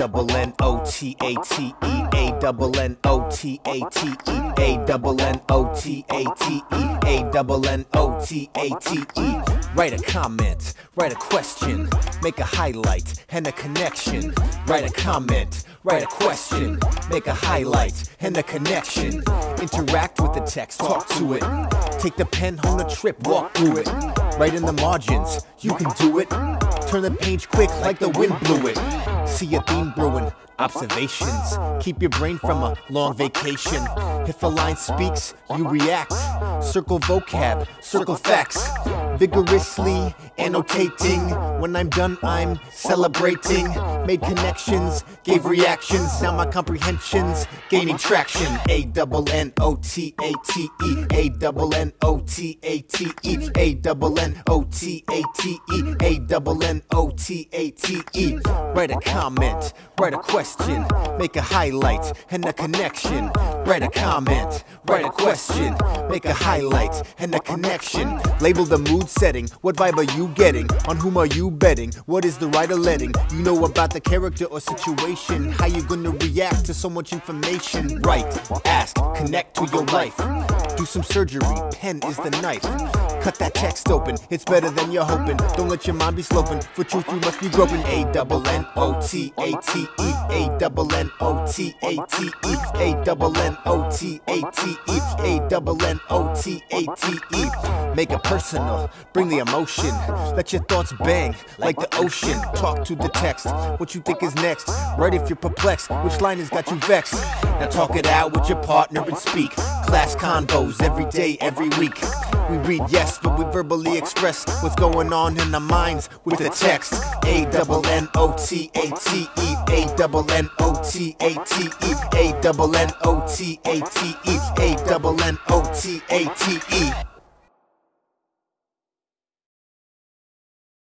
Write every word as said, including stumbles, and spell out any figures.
double N O T A T E, A double N O T A T E, A double N O T A T E, A double N O T A T E. Write a comment, write a question, make a highlight and a connection. Write a comment, write a question, make a highlight and a connection. Interact with the text, talk to it. Take the pen on a trip, walk through it. Write in the margins, you can do it. Turn the page quick like the wind blew it. See a theme brewing, observations. Keep your brain from a long vacation. If a line speaks, you react. Circle vocab, circle facts. Vigorously annotating. When I'm done, I'm celebrating. Made connections, gave reactions. Now my comprehension's gaining traction. A double N O T A T E, A double N O T A T E, A double N O T A T E, A double N O T A T E. Write a comment, write a question, make a highlight and a connection. Write a comment, write a question, make a highlight and a connection. Label the mood setting, what vibe are you getting? On whom are you betting? What is the writer letting you know about the character or situation? How you gonna react to so much information? Write, ask, connect to your life. Do some surgery, pen is the knife. Cut that text open, it's better than you're hoping. Don't let your mind be sloping, for truth you must be groping. A double N O T A T E, A double N O T A T E, A double N O T A T E, A double N O T A T E. Make it personal, bring the emotion. Let your thoughts bang like the ocean. Talk to the text, what you think is next. Write if you're perplexed, which line has got you vexed. Now talk it out with your partner and speak. Class convos every day, every week. We read yes, but we verbally express what's going on in our minds with the text. A double N O T A T E, A double N O T A T E, A double N O T A T E, A double N O T A T E.